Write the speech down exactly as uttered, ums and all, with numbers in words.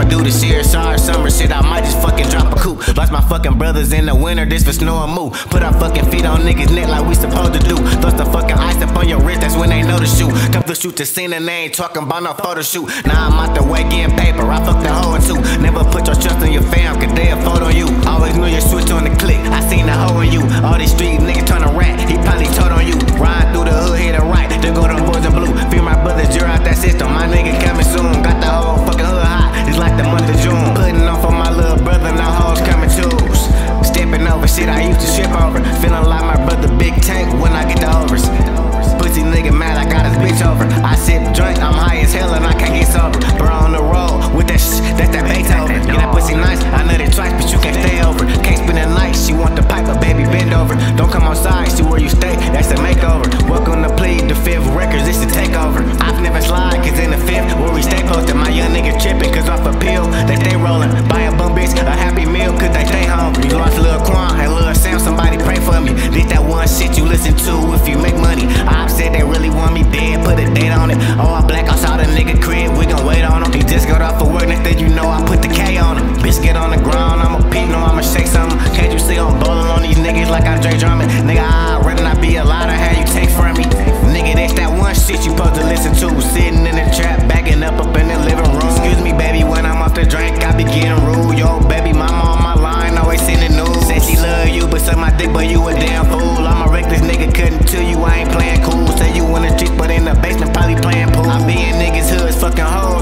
do the C S R summer shit, I might just fucking drop a coupe. Lost my fucking brothers in the winter, this for snow and move. Put our fucking feet on niggas' neck like we supposed to do. Thrust the fucking ice up on your wrist, that's when they know to shoot. Come to shoot the scene and they ain't talking about no photo shoot. Now I'm out the way getting paper, I fucked the hoe in two. Never put your trust in your fam, cause they a photo on you. Always knew you switch on the click, I seen the hoe in you. All these street niggas turn a rat, he probably told on you. Ride through the hood, hit and right, then go to boys in blue. Feel my brothers, you're out that system, my nigga coming soon. Got the whole fucking hood hot, it's like the month of June. Putting on for my little brother, now hoes coming twos. Stepping over shit I used to ship over. Feeling like my brother Big Tank when I get the overs. Pussy nigga mad, I got his bitch over. I sip drink, I'm high as hell and I can't get sober. Bro on the road with that sh, that's that Beethoven. Yeah, that pussy nice, I nut it twice, but you can't stay over. Can't spend the night, she want the pipe, but baby bend over. Don't come outside, see where you stay, that's a makeover. Welcome to Plead the Fifth Records, it's a takeover. I've never slide, cause in the fifth, where we stay posted. My young nigga tripping, cause off a pill, they stay rolling. Buy a bum bitch, a happy meal, cause they stay hungry. You lost Lil Quan and Lil Sam, somebody pray for me. This that one shit you listen to if you make money. I've said they really want me dead, put a date on it. Oh, I black outside a nigga crib, we gon' wait on him. He just got off of work, next thing you know, I put the K on him. Bitch get on the ground, I'ma peep, no, I'ma shake something. Can't you see I'm bowling on these niggas like I'm Dre Drummond? Nigga, I'd rather not be a liar, how you take from me. Nigga, that's that one shit you supposed to listen to. Sitting in the trap, backing up up in the living room. Excuse me, baby, when I'm off the drink, I be getting rude. Yo, baby, mama on my line, always in the news. Say she love you, but suck my dick, but you a damn fool. I'm a reckless nigga, couldn't tell you I ain't playing cool. Say you in the streets, but in the basement, probably playing pool. I be in niggas' hoods, fucking hoes.